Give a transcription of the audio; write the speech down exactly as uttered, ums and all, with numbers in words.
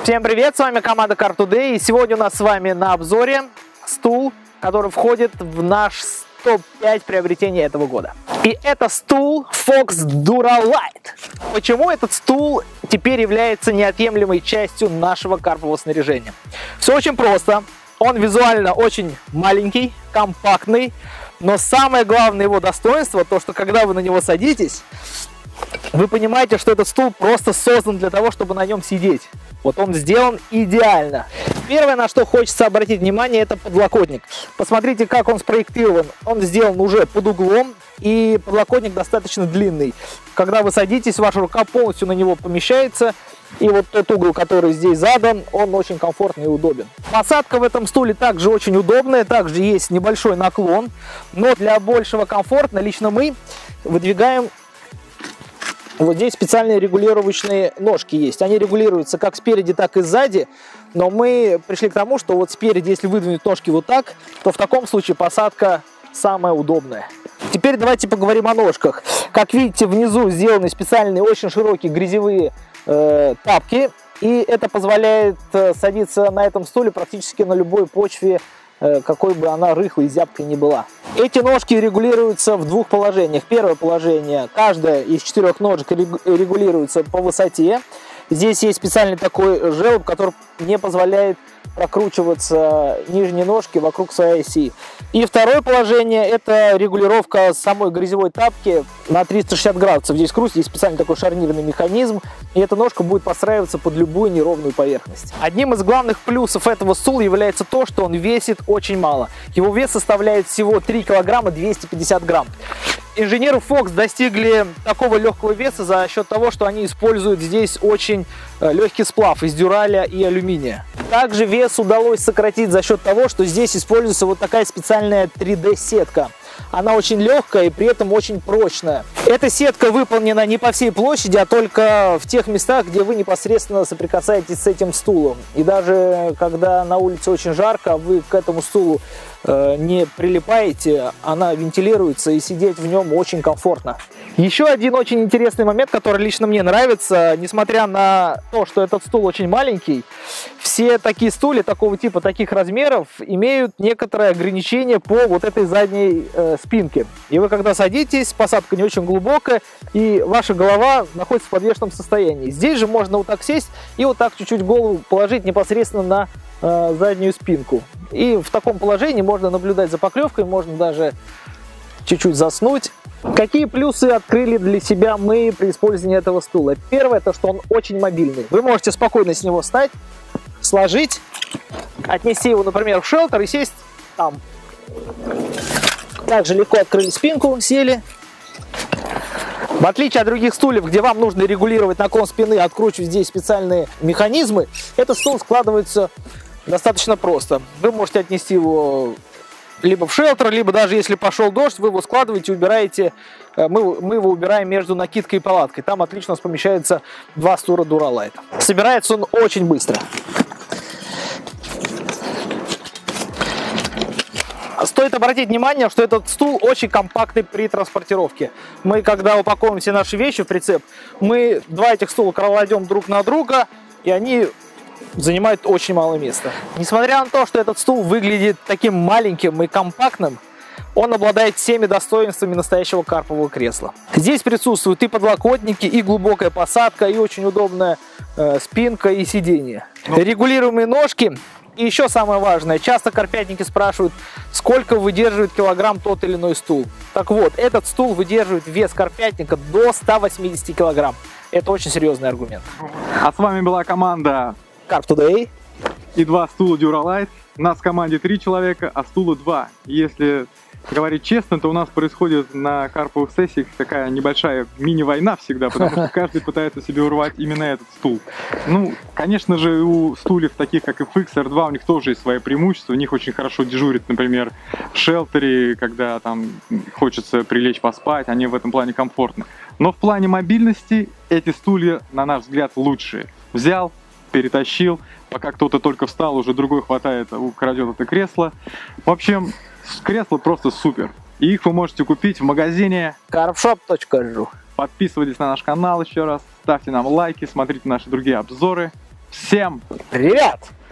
Всем привет, с вами команда Carp Today, и сегодня у нас с вами на обзоре стул, который входит в наш топ пять приобретений этого года. И это стул Fox Dura-Lite. Почему этот стул теперь является неотъемлемой частью нашего карпового снаряжения? Все очень просто. Он визуально очень маленький, компактный, но самое главное его достоинство, то что когда вы на него садитесь, вы понимаете, что этот стул просто создан для того, чтобы на нем сидеть. Вот он сделан идеально. Первое, на что хочется обратить внимание, это подлокотник. Посмотрите, как он спроектирован. Он сделан уже под углом, и подлокотник достаточно длинный. Когда вы садитесь, ваша рука полностью на него помещается. И вот тот угол, который здесь задан, он очень комфортный и удобен. Посадка в этом стуле также очень удобная, также есть небольшой наклон. Но для большего комфорта лично мы выдвигаем... Вот здесь специальные регулировочные ножки есть. Они регулируются как спереди, так и сзади. Но мы пришли к тому, что вот спереди, если выдвинуть ножки вот так, то в таком случае посадка самая удобная. Теперь давайте поговорим о ножках. Как видите, внизу сделаны специальные очень широкие грязевые э, тапки. И это позволяет э, садиться на этом стуле практически на любой почве, какой бы она рыхлой и зябкой ни была. Эти ножки регулируются в двух положениях. Первое положение, каждая из четырех ножек регулируется по высоте. Здесь есть специальный такой желоб, который не позволяет прокручиваться нижние ножки вокруг своей оси. И второе положение, это регулировка самой грязевой тапки на триста шестьдесят градусов. Здесь крутится, здесь специальный такой шарнирный механизм, и эта ножка будет подстраиваться под любую неровную поверхность. Одним из главных плюсов этого стула является то, что он весит очень мало. Его вес составляет всего три килограмма двести пятьдесят грамм. Инженеры Fox достигли такого легкого веса за счет того, что они используют здесь очень легкий сплав из дюраля и алюминия. Также вес удалось сократить за счет того, что здесь используется вот такая специальная три дэ сетка. Она очень легкая и при этом очень прочная. Эта сетка выполнена не по всей площади, а только в тех местах, где вы непосредственно соприкасаетесь с этим стулом. И даже когда на улице очень жарко, вы к этому стулу э, не прилипаете, она вентилируется и сидеть в нем очень комфортно. Еще один очень интересный момент, который лично мне нравится, несмотря на то, что этот стул очень маленький, все такие стулья такого типа, таких размеров имеют некоторые ограничения по вот этой задней э, спинке. И вы когда садитесь, посадка не очень глубокая, и ваша голова находится в подвешенном состоянии. Здесь же можно вот так сесть и вот так чуть-чуть голову положить непосредственно на э, заднюю спинку. И в таком положении можно наблюдать за поклевкой, можно даже чуть-чуть заснуть. Какие плюсы открыли для себя мы при использовании этого стула? Первое, то что он очень мобильный. Вы можете спокойно с него встать, сложить, отнести его, например, в шелтер и сесть там. Также легко открыли спинку, сели. В отличие от других стульев, где вам нужно регулировать наклон спины, откручивать здесь специальные механизмы, этот стул складывается достаточно просто. Вы можете отнести его либо в шелтер, либо даже если пошел дождь, вы его складываете, убираете, мы, мы его убираем между накидкой и палаткой. Там отлично у нас помещается два стула Dura-Lite. Собирается он очень быстро. Стоит обратить внимание, что этот стул очень компактный при транспортировке. Мы, когда упаковываем все наши вещи в прицеп, мы два этих стула кладем друг на друга, и они занимают очень мало места. Несмотря на то, что этот стул выглядит таким маленьким и компактным, он обладает всеми достоинствами настоящего карпового кресла. Здесь присутствуют и подлокотники, и глубокая посадка, и очень удобная э, спинка и сиденье. Ну. Регулируемые ножки. И еще самое важное, часто карпятники спрашивают, сколько выдерживает килограмм тот или иной стул. Так вот, этот стул выдерживает вес карпятника до ста восьмидесяти килограмм. Это очень серьезный аргумент. А с вами была команда Carp Today и два стула Dura-Lite. У нас в команде три человека, а стула два. Если говорить честно, то у нас происходит на карповых сессиях такая небольшая мини-война всегда, потому что каждый пытается себе урвать именно этот стул. Ну, конечно же, у стульев таких, как эф икс эр два, у них тоже есть свои преимущества. У них очень хорошо дежурит, например, в шелтере, когда там хочется прилечь поспать, они в этом плане комфортны. Но в плане мобильности эти стулья, на наш взгляд, лучшие. Взял, перетащил, пока кто-то только встал, уже другой хватает, украдет это кресло. В общем, кресло просто супер. И их вы можете купить в магазине carpshop точка ру. Подписывайтесь на наш канал еще раз, ставьте нам лайки, смотрите наши другие обзоры. Всем привет!